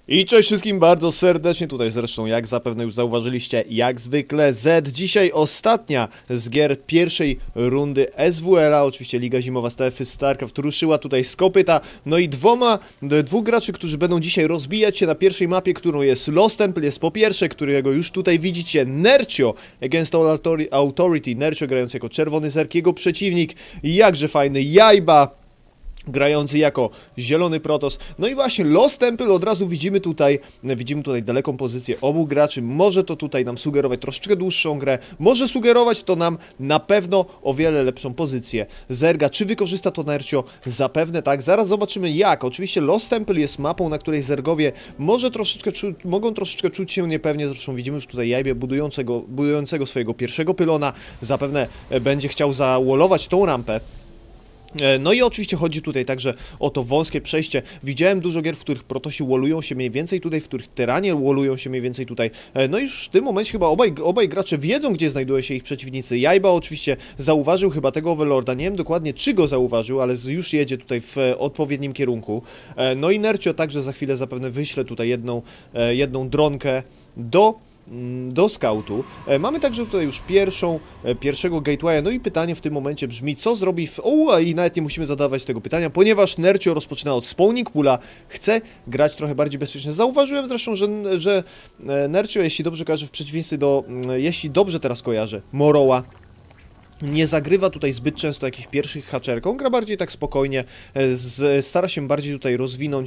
I cześć wszystkim bardzo serdecznie, tutaj zresztą jak zapewne już zauważyliście, jak zwykle Z. Dzisiaj ostatnia z gier pierwszej rundy SWL-a, oczywiście Liga Zimowa Strefy StarCraft ruszyła tutaj z kopyta, no i dwóch graczy, którzy będą dzisiaj rozbijać się na pierwszej mapie, którą jest Lost Temple, jest po pierwsze, którego już tutaj widzicie, Nercio Against All Authority, Nercio grający jako czerwony zerk, jego przeciwnik, jakże fajny, Jajba grający jako zielony Protoss. No i właśnie Lost Temple od razu widzimy tutaj daleką pozycję obu graczy. Może to tutaj nam sugerować troszeczkę dłuższą grę. Może sugerować to nam na pewno o wiele lepszą pozycję Zerga. Czy wykorzysta to Nercio? Zapewne tak. Zaraz zobaczymy jak. Oczywiście Lost Temple jest mapą, na której Zergowie mogą troszeczkę czuć się niepewnie. Zresztą widzimy już tutaj Jajbę budującego swojego pierwszego pylona. Zapewne będzie chciał zawolować tą rampę. No i oczywiście chodzi tutaj także o to wąskie przejście. Widziałem dużo gier, w których Protosi wolują się mniej więcej tutaj, w których Tyranie wolują się mniej więcej tutaj. No i już w tym momencie chyba obaj gracze wiedzą, gdzie znajdują się ich przeciwnicy. Jajba oczywiście zauważył chyba tego Overlorda, nie wiem dokładnie czy go zauważył, ale już jedzie tutaj w odpowiednim kierunku. No i Nercio także za chwilę zapewne wyśle tutaj jedną dronkę do skautu. Mamy także tutaj już pierwszego gatewaya, no i pytanie w tym momencie brzmi, co zrobi i nawet nie musimy zadawać tego pytania, ponieważ Nercio rozpoczyna od spawning poola, chce grać trochę bardziej bezpiecznie. Zauważyłem zresztą, że Nercio, jeśli dobrze kojarzę, w przeciwieństwie jeśli dobrze teraz kojarzę, Moroła, nie zagrywa tutaj zbyt często jakichś pierwszych haczerką, gra bardziej tak spokojnie, stara się bardziej tutaj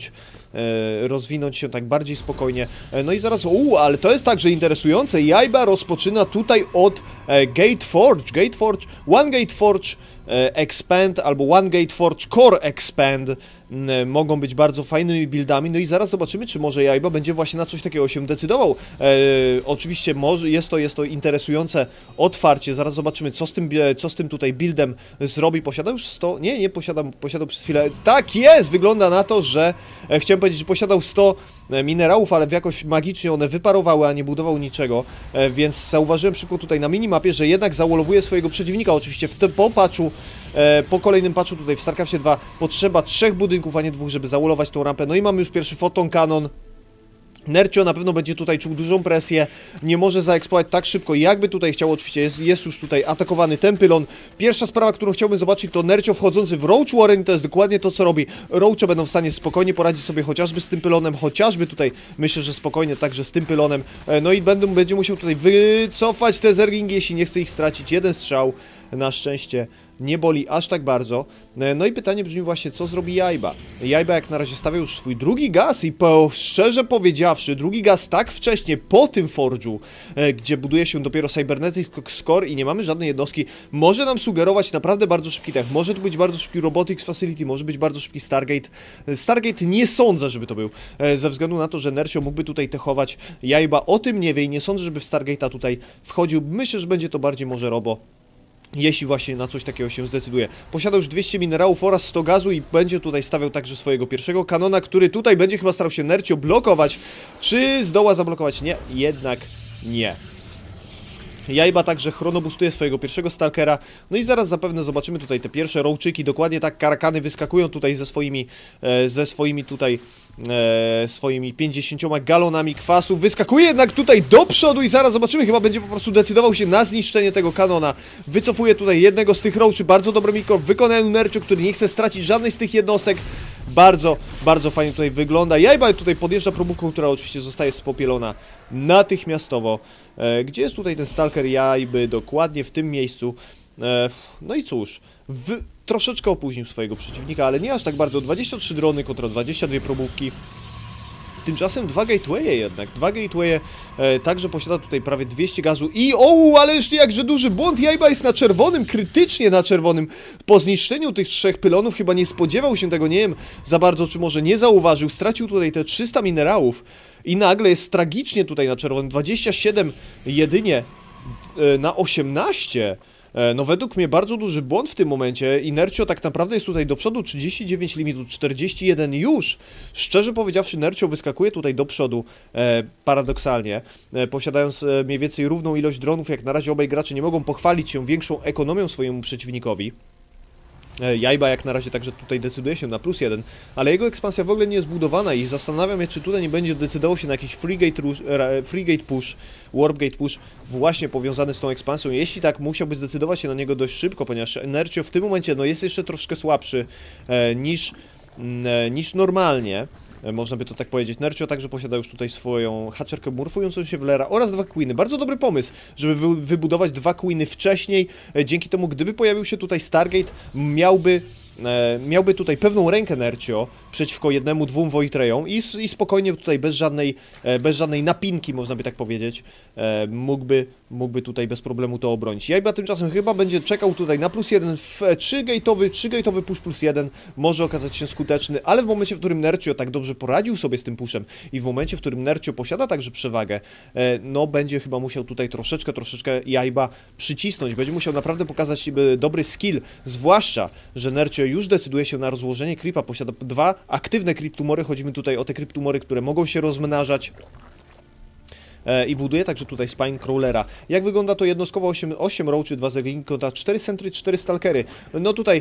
rozwinąć się tak bardziej spokojnie. No i zaraz, ale to jest także interesujące, Jajba rozpoczyna tutaj od Gateforge, One Gateforge Expand albo One Gateforge Core Expand mogą być bardzo fajnymi buildami, no i zaraz zobaczymy, czy może Jajba będzie właśnie na coś takiego się decydował. Oczywiście jest to interesujące otwarcie, zaraz zobaczymy, co z tym tutaj buildem zrobi. Posiada już 100? Nie posiadał przez chwilę. Tak jest! Wygląda na to, że chciałem powiedzieć, że posiadał 100 minerałów, ale jakoś magicznie one wyparowały, a nie budował niczego, więc zauważyłem szybko tutaj na minimapie, że jednak zawolowuje swojego przeciwnika. Oczywiście po kolejnym patchu tutaj w StarCraftie 2 potrzeba 3 budynków, a nie 2, żeby zawolować tą rampę. No i mamy już pierwszy Photon Cannon. Nercio na pewno będzie tutaj czuł dużą presję, nie może zaeksploatować tak szybko, jakby tutaj chciał. Oczywiście jest już tutaj atakowany ten pylon. Pierwsza sprawa, którą chciałbym zobaczyć, to Nercio wchodzący w Roach Warren, to jest dokładnie to, co robi. Roache będą w stanie spokojnie poradzić sobie chociażby z tym pylonem, chociażby tutaj myślę, że spokojnie także z tym pylonem. No i będzie musiał tutaj wycofać te zergingi, jeśli nie chce ich stracić. Jeden strzał, na szczęście nie boli aż tak bardzo. No i pytanie brzmi właśnie, co zrobi Jajba. Jajba jak na razie stawia już swój drugi gaz i szczerze powiedziawszy, drugi gaz tak wcześnie po tym Forge'u, gdzie buduje się dopiero Cybernetic Core i nie mamy żadnej jednostki, może nam sugerować naprawdę bardzo szybki tech. Może to być bardzo szybki Robotics Facility, może być bardzo szybki Stargate. Stargate nie sądzę, żeby to był, ze względu na to, że Nercio mógłby tutaj techować. Jajba o tym nie wie i nie sądzę, żeby w Stargate'a tutaj wchodził. Myślę, że będzie to bardziej może Robo, jeśli właśnie na coś takiego się zdecyduje. Posiada już 200 minerałów oraz 100 gazu i będzie tutaj stawiał także swojego pierwszego kanona, który tutaj będzie chyba starał się Nercio blokować. Czy zdoła zablokować? Nie, jednak nie. Jajba także chronobustuje swojego pierwszego Stalkera. No i zaraz zapewne zobaczymy tutaj te pierwsze rołczyki. Dokładnie tak karakany wyskakują tutaj swoimi 50 galonami kwasu. Wyskakuje jednak tutaj do przodu i zaraz zobaczymy, chyba będzie po prostu decydował się na zniszczenie tego kanona. Wycofuje tutaj jednego z tych rołczy. Bardzo dobry mikro wykonany Nercio, który nie chce stracić żadnej z tych jednostek. Bardzo, bardzo fajnie tutaj wygląda. Jajba tutaj podjeżdża probówką, która oczywiście zostaje spopielona natychmiastowo. Gdzie jest tutaj ten Stalker Jajby? Dokładnie w tym miejscu. No i cóż, troszeczkę opóźnił swojego przeciwnika, ale nie aż tak bardzo. 23 drony kontra 22 probówki. Tymczasem dwa gatewaye także posiada tutaj prawie 200 gazu i ale jeszcze jakże duży błąd, Jajba jest na czerwonym, krytycznie na czerwonym. Po zniszczeniu tych 3 pylonów chyba nie spodziewał się tego, nie wiem za bardzo, czy może nie zauważył, stracił tutaj te 300 minerałów i nagle jest tragicznie tutaj na czerwonym, 27 jedynie na 18. No według mnie bardzo duży błąd w tym momencie i Nercio tak naprawdę jest tutaj do przodu, 39 limitu, 41 już. Szczerze powiedziawszy, Nercio wyskakuje tutaj do przodu, paradoksalnie, posiadając mniej więcej równą ilość dronów. Jak na razie obaj gracze nie mogą pochwalić się większą ekonomią swojemu przeciwnikowi. Jajba jak na razie także tutaj decyduje się na +1, ale jego ekspansja w ogóle nie jest budowana i zastanawiam się, czy tutaj nie będzie decydował się na jakiś free gate push, warp gate push właśnie powiązany z tą ekspansją. Jeśli tak, musiałby zdecydować się na niego dość szybko, ponieważ Nercio w tym momencie no, jest jeszcze troszkę słabszy niż normalnie. Można by to tak powiedzieć. Nercio także posiada już tutaj swoją haczerkę morfującą się w Lera oraz 2 queeny. Bardzo dobry pomysł, żeby wybudować 2 queeny wcześniej. Dzięki temu, gdyby pojawił się tutaj Stargate, miałby tutaj pewną rękę Nercio przeciwko 1-2 Voidrayom i spokojnie tutaj bez żadnej napinki, można by tak powiedzieć, mógłby tutaj bez problemu to obronić. Jajba tymczasem chyba będzie czekał tutaj na +1 w 3-gate'owy push +1 może okazać się skuteczny, ale w momencie, w którym Nercio tak dobrze poradził sobie z tym pushem i w momencie, w którym Nercio posiada także przewagę, no będzie chyba musiał tutaj troszeczkę Jajba przycisnąć, będzie musiał naprawdę pokazać dobry skill, zwłaszcza, że Nercio już decyduje się na rozłożenie creepa, posiada 2 aktywne creep-tumory, chodzi mi tutaj o te creep-tumory, które mogą się rozmnażać i buduje także tutaj Spine Crawlera. Jak wygląda to jednostkowo? 8 roachy, 2 zerglingi kontra 4 sentry, 4 stalkery. No tutaj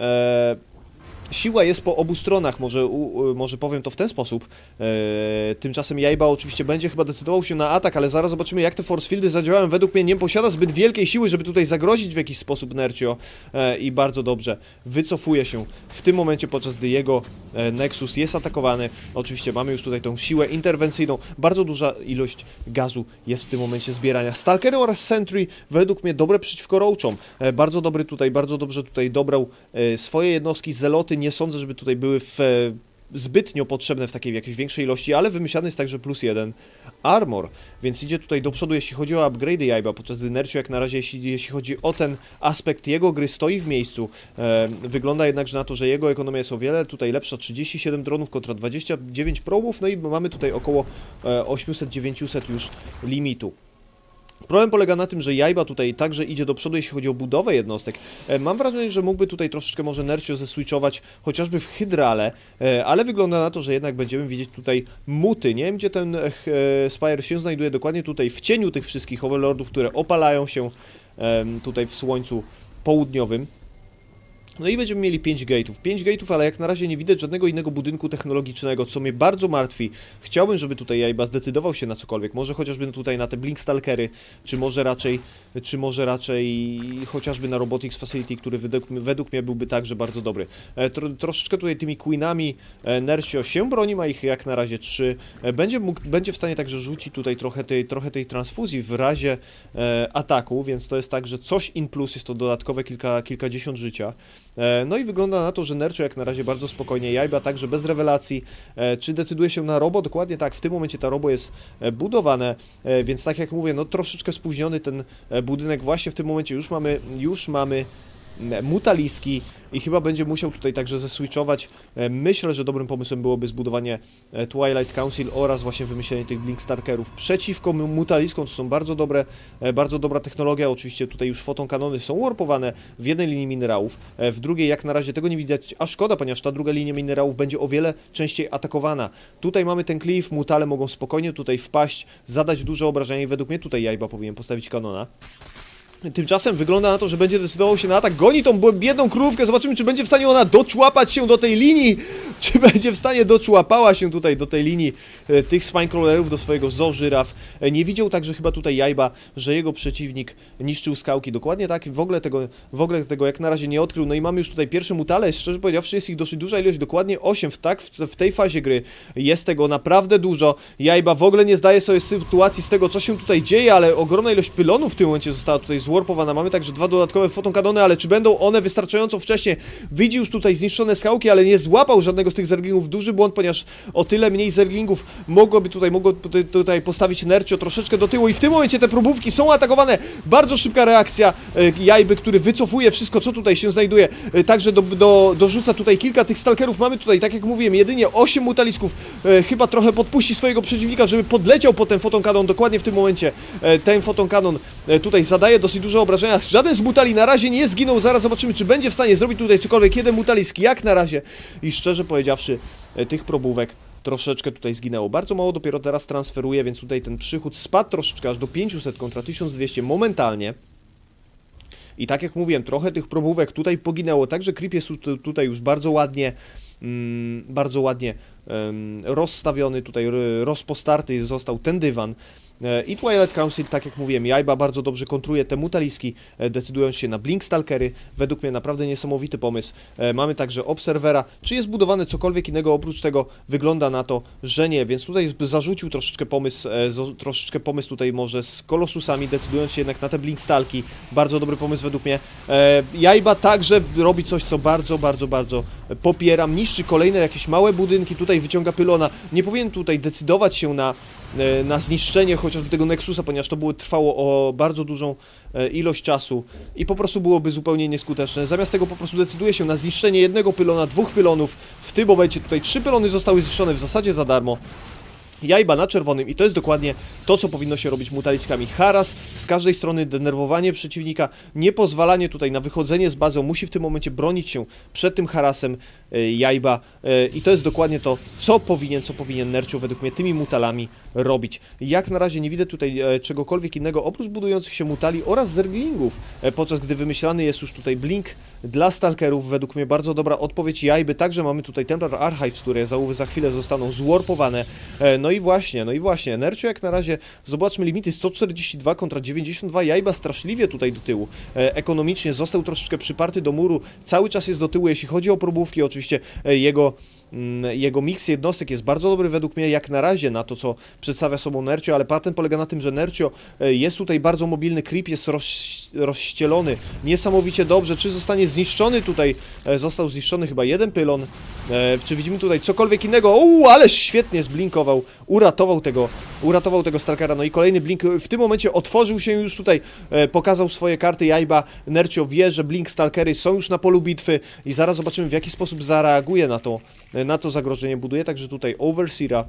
siła jest po obu stronach, może powiem to w ten sposób. Tymczasem Jajba oczywiście będzie chyba decydował się na atak, ale zaraz zobaczymy, jak te force fieldy zadziałają. Według mnie nie posiada zbyt wielkiej siły, żeby tutaj zagrozić w jakiś sposób Nercio i bardzo dobrze wycofuje się w tym momencie, podczas gdy jego Nexus jest atakowany. Oczywiście mamy już tutaj tą siłę interwencyjną. Bardzo duża ilość gazu jest w tym momencie zbierania. Stalkery oraz Sentry według mnie dobre przeciwko roachom. Bardzo dobrze tutaj dobrał swoje jednostki. Zeloty nie sądzę, żeby tutaj były zbytnio potrzebne w takiej jakiejś większej ilości, ale wymyślany jest także +1 armor, więc idzie tutaj do przodu, jeśli chodzi o upgrade'y Jajba, podczas gdy Nercio jak na razie, jeśli chodzi o ten aspekt jego gry, stoi w miejscu. Wygląda jednakże na to, że jego ekonomia jest o wiele tutaj lepsza, 37 dronów kontra 29 probów, no i mamy tutaj około 800-900 już limitu. Problem polega na tym, że Jajba tutaj także idzie do przodu, jeśli chodzi o budowę jednostek. Mam wrażenie, że mógłby tutaj troszeczkę może Nercio zeswitchować chociażby w Hydrale, ale wygląda na to, że jednak będziemy widzieć tutaj muty. Nie wiem, gdzie ten Spire się znajduje, dokładnie tutaj w cieniu tych wszystkich Overlordów, które opalają się tutaj w słońcu południowym. No i będziemy mieli 5 gate'ów. 5 gate'ów, ale jak na razie nie widać żadnego innego budynku technologicznego, co mnie bardzo martwi. Chciałbym, żeby tutaj Jajba zdecydował się na cokolwiek. Może chociażby tutaj na te Blink Stalkery, czy może raczej chociażby na Robotics Facility, który według mnie byłby także bardzo dobry. Troszeczkę tutaj tymi Queenami Nercio się broni, ma ich jak na razie 3. Będzie w stanie także rzucić tutaj trochę tej transfuzji w razie ataku, więc to jest tak, że coś in plus, jest to dodatkowe kilkadziesiąt życia. No i wygląda na to, że Nercio jak na razie bardzo spokojnie, Jajba także bez rewelacji. Czy decyduje się na robo? Dokładnie tak, w tym momencie ta robo jest budowane, więc tak jak mówię, no troszeczkę spóźniony ten budynek właśnie w tym momencie. Już mamy mutaliski i chyba będzie musiał tutaj także zeswitchować. Myślę, że dobrym pomysłem byłoby zbudowanie Twilight Council oraz właśnie wymyślenie tych Blink Stalkerów przeciwko mutaliskom, to są bardzo dobra technologia. Oczywiście tutaj już fotonkanony są warpowane w jednej linii minerałów, w drugiej jak na razie tego nie widać, a szkoda, ponieważ ta druga linia minerałów będzie o wiele częściej atakowana. Tutaj mamy ten cliff, mutale mogą spokojnie tutaj wpaść, zadać duże obrażenia i według mnie tutaj Jajba powinien postawić kanona. Tymczasem wygląda na to, że będzie decydował się na atak. Goni tą biedną krówkę. Zobaczymy, czy będzie w stanie ona doczłapać się do tej linii. Czy będzie w stanie doczłapała się tutaj do tej linii tych Spinecrawlerów, do swojego zoo-żyraf. Nie widział także chyba tutaj Jajba, że jego przeciwnik niszczył skałki. Dokładnie tak. W ogóle tego jak na razie nie odkrył. No i mamy już tutaj pierwsze mutale. Szczerze powiedziawszy, jest ich dosyć duża ilość. Dokładnie 8. W tej fazie gry jest tego naprawdę dużo. Jajba w ogóle nie zdaje sobie sytuacji z tego, co się tutaj dzieje, ale ogromna ilość pylonów w tym momencie została tutaj zwarpowana. Mamy także 2 dodatkowe fotonkanony, ale czy będą one wystarczająco wcześnie? Widzi już tutaj zniszczone skałki, ale nie złapał żadnego z tych zerglingów. Duży błąd, ponieważ o tyle mniej zerglingów mogło tutaj postawić Nercio troszeczkę do tyłu i w tym momencie te próbówki są atakowane. Bardzo szybka reakcja Jajby, który wycofuje wszystko, co tutaj się znajduje. Także dorzuca tutaj kilka tych stalkerów. Mamy tutaj, tak jak mówiłem, jedynie 8 mutalisków. Chyba trochę podpuści swojego przeciwnika, żeby podleciał po ten fotonkanon. Dokładnie w tym momencie ten fotonkanon tutaj zadaje dosyć duże obrażenia. Żaden z mutali na razie nie zginął. Zaraz zobaczymy, czy będzie w stanie zrobić tutaj cokolwiek. Jeden mutalisk jak na razie. I szczerze powiedziawszy, tych probówek troszeczkę tutaj zginęło. Bardzo mało dopiero teraz transferuje, więc tutaj ten przychód spadł troszeczkę aż do 500 kontra 1200 momentalnie. I tak jak mówiłem, trochę tych probówek tutaj poginęło, także creep jest tutaj już bardzo ładnie rozstawiony, tutaj rozpostarty został ten dywan. I Twilight Council, tak jak mówiłem, Jaiba bardzo dobrze kontruje te mutaliski, decydując się na Blink Stalkery. Według mnie naprawdę niesamowity pomysł. Mamy także Obserwera. Czy jest budowane cokolwiek innego oprócz tego? Wygląda na to, że nie, więc tutaj zarzucił troszeczkę pomysł tutaj może z Kolosusami, decydując się jednak na te Blink Stalki. Bardzo dobry pomysł według mnie. Jaiba także robi coś, co bardzo popieram. Niszczy kolejne jakieś małe budynki, tutaj wyciąga pylona. Nie powinien tutaj decydować się na zniszczenie chociażby tego Nexusa, ponieważ to trwało o bardzo dużą ilość czasu i po prostu byłoby zupełnie nieskuteczne. Zamiast tego po prostu decyduje się na zniszczenie jednego pylona, 2 pylonów. W tym momencie tutaj 3 pylony zostały zniszczone w zasadzie za darmo. Jaiba na czerwonym i to jest dokładnie to, co powinno się robić mutaliskami. Haras z każdej strony, denerwowanie przeciwnika, niepozwalanie tutaj na wychodzenie z bazy. Musi w tym momencie bronić się przed tym harasem Jaiba i to jest dokładnie to, co powinien Nercio według mnie tymi mutalami robić. Jak na razie nie widzę tutaj czegokolwiek innego oprócz budujących się mutali oraz zerglingów, podczas gdy wymyślany jest już tutaj blink dla stalkerów. Według mnie bardzo dobra odpowiedź Jaiby. Także mamy tutaj Templar Archives, które za chwilę zostaną zwarpowane. No i właśnie, Nercio jak na razie, zobaczmy limity, 142 kontra 92, Jaiba straszliwie tutaj do tyłu. Ekonomicznie został troszeczkę przyparty do muru, cały czas jest do tyłu, jeśli chodzi o probówki, oczywiście jego miks jednostek jest bardzo dobry według mnie jak na razie na to, co przedstawia sobą Nercio, ale patent polega na tym, że Nercio jest tutaj bardzo mobilny, creep jest rozścielony niesamowicie dobrze. Czy zostanie zniszczony tutaj? Został zniszczony chyba jeden pylon. Czy widzimy tutaj cokolwiek innego? Ale świetnie zblinkował, uratował tego Stalkera. No i kolejny blink w tym momencie otworzył się już tutaj, pokazał swoje karty Jaiba. Nercio wie, że blink Stalkery są już na polu bitwy i zaraz zobaczymy, w jaki sposób zareaguje na to zagrożenie. Buduje także tutaj Overseera.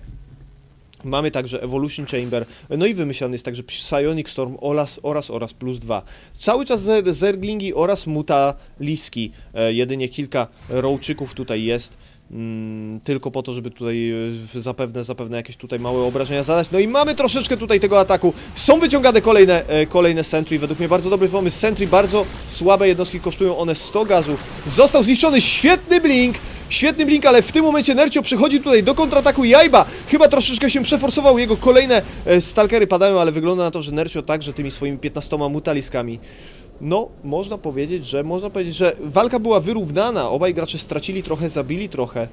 Mamy także Evolution Chamber, no i wymyślany jest także Psionic Storm oraz +2. Cały czas zerglingi oraz mutaliski, jedynie kilka rołczyków tutaj jest. Tylko po to, żeby tutaj zapewne jakieś tutaj małe obrażenia zadać. No i mamy troszeczkę tutaj tego ataku. Są wyciągane kolejne Sentry. Według mnie bardzo dobry pomysł. Sentry, bardzo słabe jednostki, kosztują one 100 gazu. Został zniszczony, świetny blink, ale w tym momencie Nercio przychodzi tutaj do kontrataku. Jaiba chyba troszeczkę się przeforsował, jego kolejne stalkery padają, ale wygląda na to, że Nercio także tymi swoimi 15 mutaliskami. No, można powiedzieć, że walka była wyrównana, obaj gracze stracili trochę, zabili trochę,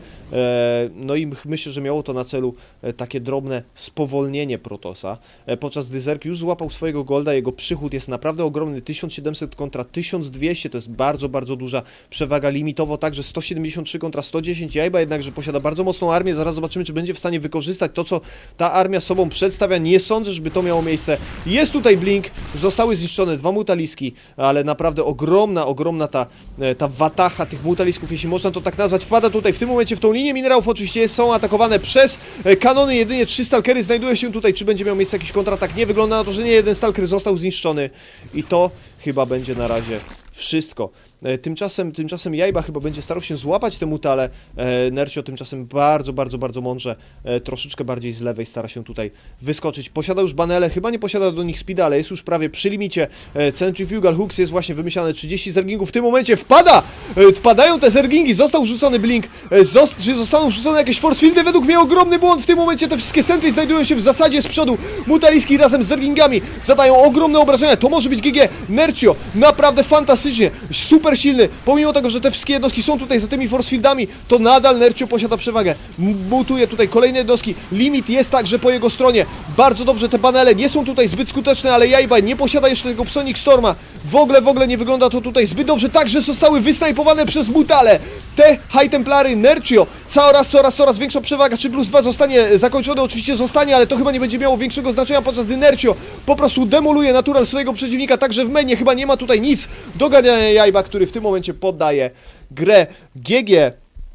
no i myślę, że miało to na celu takie drobne spowolnienie Protossa, podczas gdy Zerg już złapał swojego golda, jego przychód jest naprawdę ogromny, 1700 kontra 1200, to jest bardzo duża przewaga, limitowo także 173 kontra 110, Jaiba jednakże posiada bardzo mocną armię, zaraz zobaczymy, czy będzie w stanie wykorzystać to, co ta armia sobą przedstawia, nie sądzę, żeby to miało miejsce, jest tutaj blink, zostały zniszczone 2 mutaliski, ale naprawdę ogromna ta watacha tych mutalisków, jeśli można to tak nazwać, wpada tutaj w tym momencie w tą linię minerałów, oczywiście są atakowane przez kanony, jedynie 3 stalkery znajdują się tutaj, czy będzie miał miejsce jakiś kontratak, nie wygląda na to, że nie jeden stalker został zniszczony i to chyba będzie na razie wszystko. Tymczasem Jaiba chyba będzie starał się złapać te mutale, Nercio tymczasem bardzo mądrze, troszeczkę bardziej z lewej stara się tutaj wyskoczyć. Posiada już banele, chyba nie posiada do nich speeda, ale jest już prawie przy limicie. Centrifugal Hooks jest właśnie wymyślane, 30 zergingów w tym momencie wpadają te zergingi, został rzucony blink, czy zostaną rzucone jakieś force fieldy? Według mnie ogromny błąd, w tym momencie te wszystkie sentry znajdują się w zasadzie z przodu, mutaliski razem z zergingami zadają ogromne obrażenia, to może być GG. Nercio naprawdę fantastycznie, super silny, pomimo tego, że te wszystkie jednostki są tutaj za tymi force fieldami, to nadal Nercio posiada przewagę, mutuje tutaj kolejne jednostki, limit jest także po jego stronie, bardzo dobrze te panele nie są tutaj zbyt skuteczne, ale Jaiba nie posiada jeszcze tego Psionic Storma, w ogóle nie wygląda to tutaj zbyt dobrze, także zostały wysnajpowane przez mutale, te High Templary, Nercio, coraz większa przewaga, czy +2 zostanie zakończone, oczywiście zostanie, ale to chyba nie będzie miało większego znaczenia, podczas gdy Nercio po prostu demoluje natural swojego przeciwnika, także w mainie chyba nie ma tutaj nic do gadania. Jaiba, który w tym momencie poddaje grę. GG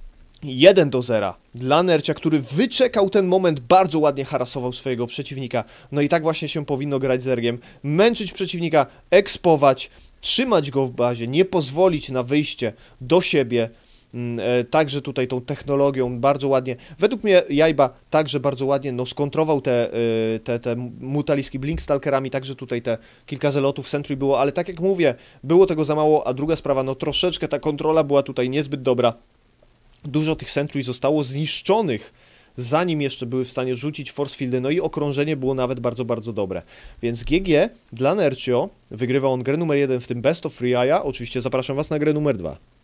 1-0 dla Nercia, który wyczekał ten moment, bardzo ładnie harasował swojego przeciwnika. No i tak właśnie się powinno grać Zergiem. Męczyć przeciwnika, ekspować, trzymać go w bazie, nie pozwolić na wyjście do siebie. także tutaj tą technologią bardzo ładnie, według mnie Jajba także bardzo ładnie skontrował te mutaliski Blinkstalkerami, także tutaj te kilka zelotów Sentry było, ale tak jak mówię, było tego za mało, a druga sprawa, troszeczkę ta kontrola była tutaj niezbyt dobra. Dużo tych Sentry zostało zniszczonych, zanim jeszcze były w stanie rzucić force fieldy, no i okrążenie było nawet bardzo, bardzo dobre. Więc GG dla Nercio, wygrywa on grę numer 1 w tym Best of Free Aya. Oczywiście zapraszam Was na grę numer 2.